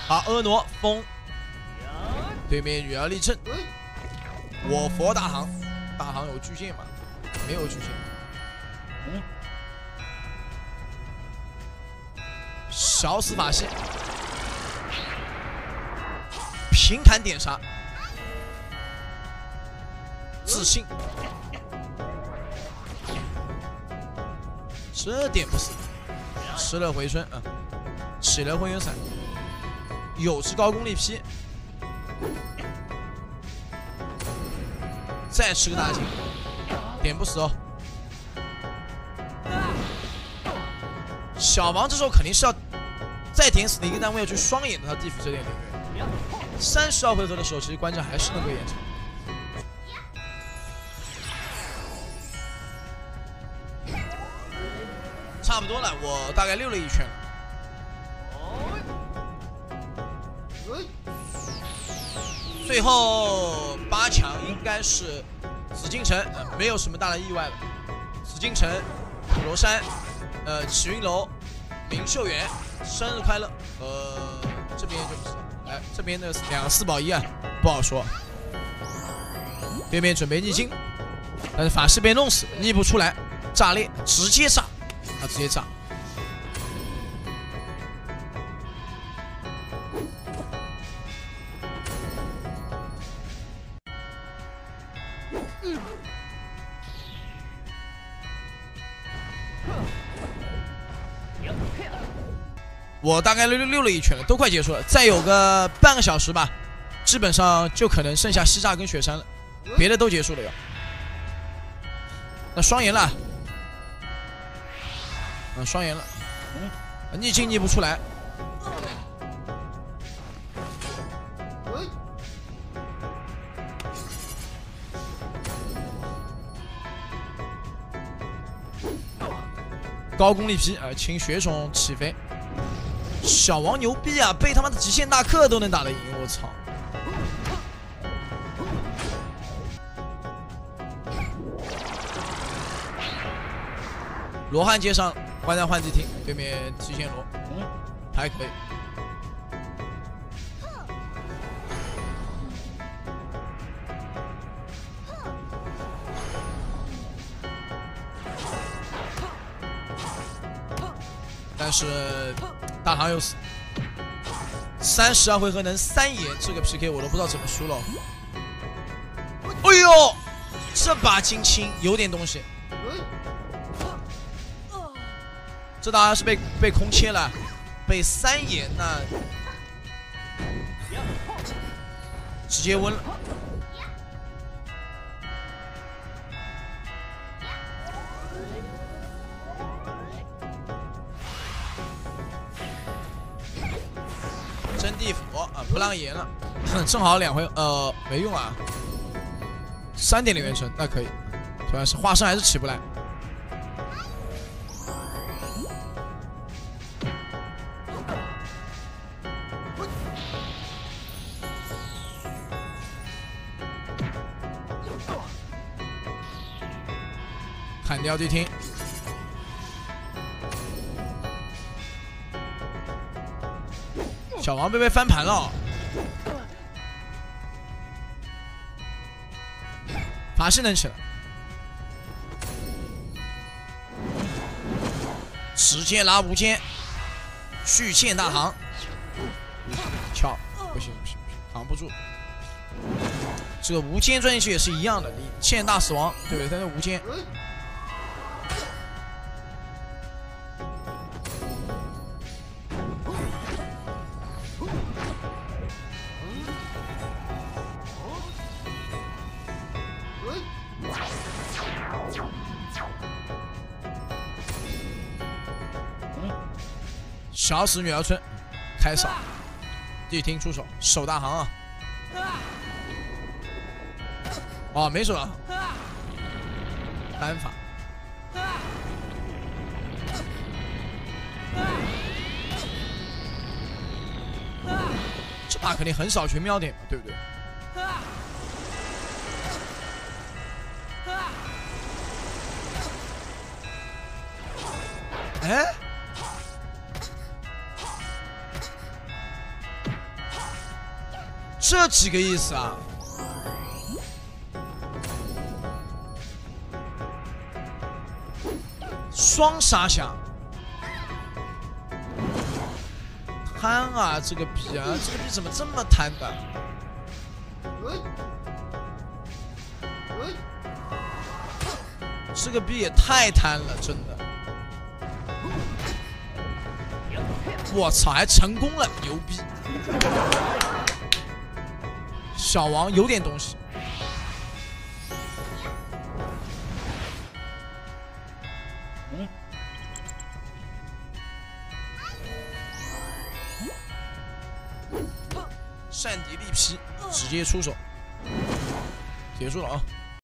好，婀娜风，对面女儿立正，我佛大行，大行有巨剑吗？没有巨剑。小死法系，平砍点杀，自信，这点不死，吃了回春啊，起了混元伞，有只高功力劈，再吃个大金，点不死哦。小王这时候肯定是要再点死的一个单位，要去双眼的他地府这点领域。32回合的时候，其实关键还是能够演成。差不多了，我大概溜了一圈了。最后8强应该是紫禁城，没有什么大的意外了。紫禁城、普罗山、启云楼、明秀园，生日快乐。这边就不知道，哎，这边的2个4保1啊，不好说。对面准备逆境，但是法师被弄死，逆不出来，炸裂，直接炸，啊，直接炸。我大概溜了一圈了，都快结束了，再有个半个小时吧，基本上就可能剩下西栅跟雪山了，别的都结束了要。那双岩了，双岩了，逆境逆不出来。高功力劈，请雪种起飞。小王牛逼啊，被他妈的极限大客都能打得赢，我操！罗汉接上，关在幻机厅，对面极限罗，还可以。但是大唐又死，32回合能3延，这个 PK 我都不知道怎么输了。哎呦，这把金青有点东西。这当然是被空切了，被3延那直接温了。真地府啊，不让延了，正好2回没用啊，3.0元成那可以，主要是化身还是起不来。砍掉对厅。小王被翻盘了，法师能起来，直接拉无间，续线大行，跳，不行，扛不住。这个无间钻进去也是一样的，你线大死亡，对不对？但是无间。小死女儿村，开扫，地厅出手，手大行啊！哦，没手大行，单法。这把肯定横扫全瞄点嘛，对不对？哎， 这几个意思啊？双杀响，贪啊！这个币啊，这个币怎么这么贪的？这个币也太贪了，真的！我操，还成功了，牛逼！小王有点东西。善敌利劈，直接出手，结束了啊！